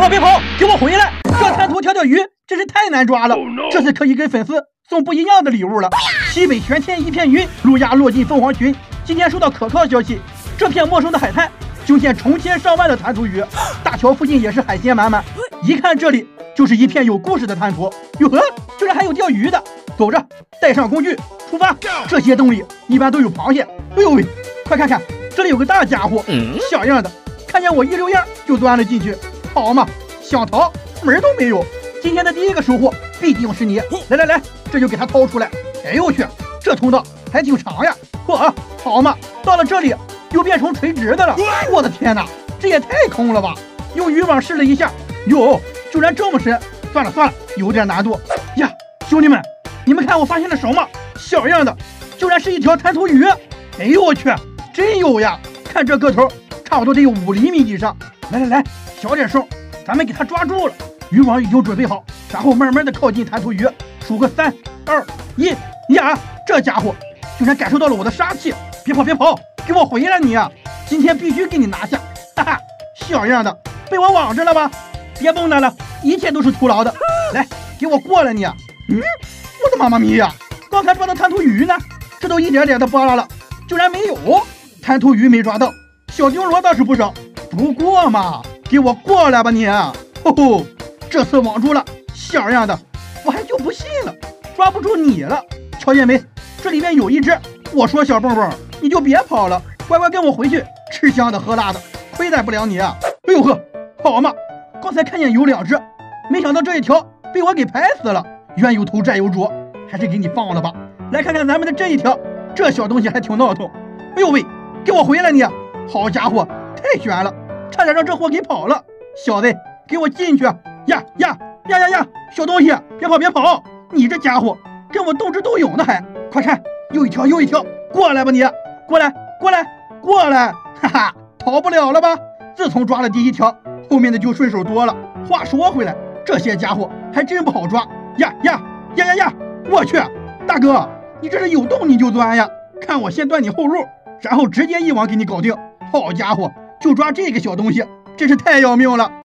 跑别跑，给我回来！这滩涂条鱼真是太难抓了，这次可以给粉丝送不一样的礼物了。西北玄天一片云，路亚落进凤凰群。今天收到可靠消息，这片陌生的海滩惊现成千上万的滩涂鱼，大桥附近也是海鲜满满。一看这里就是一片有故事的滩涂。哟呵，居然还有钓鱼的！走着，带上工具，出发。这些洞里一般都有螃蟹。哎呦喂，快看看，这里有个大家伙，像样的，看见我一溜烟就钻了进去。好嘛，想逃门都没有。今天的第一个收获必定是你。来，这就给它掏出来。哎呦我去，这通道还挺长呀。嚯，好嘛，到了这里又变成垂直的了。我的天哪，这也太空了吧！用渔网试了一下，哟，居然这么深。算了，有点难度呀。兄弟们，你们看我发现了什么？小样的，居然是一条滩涂鱼。哎呦我去，真有呀！看这个头，差不多得有5厘米以上。来，小点声，咱们给它抓住了。渔网已经准备好，然后慢慢的靠近滩涂鱼，数个3、2、1呀！这家伙居然感受到了我的杀气！别跑，给我回来你啊！今天必须给你拿下！哈哈，像样的，被我网着了吧？别蹦跶了，一切都是徒劳的。来，给我过来你啊！我的妈妈咪呀！刚才抓的滩涂鱼呢？这都一点点的剥拉了，居然没有。滩涂鱼没抓到，小丁螺倒是不少。不过嘛，给我过来吧你！吼吼，这次网住了，像样的，我还就不信了，抓不住你了。瞧见没？这里面有一只。我说小蹦蹦，你就别跑了，乖乖跟我回去，吃香的喝辣的，亏待不了你啊！哎呦呵，好嘛，刚才看见有2只，没想到这一条被我给拍死了。冤有头债有主，还是给你放了吧。来看看咱们的这一条，这小东西还挺闹腾。哎呦喂，给我回来你！好家伙，太悬了，差点让这货给跑了。小子，给我进去！呀，小东西，别跑！你这家伙跟我斗智斗勇的还，快看，又一条，过来吧你！过来！哈哈，逃不了了吧？自从抓了第1条，后面的就顺手多了。话说回来，这些家伙还真不好抓。呀！我去，大哥，你这是有洞你就钻呀！看我先断你后路，然后直接一网给你搞定。好家伙，就抓这个小东西，真是太要命了。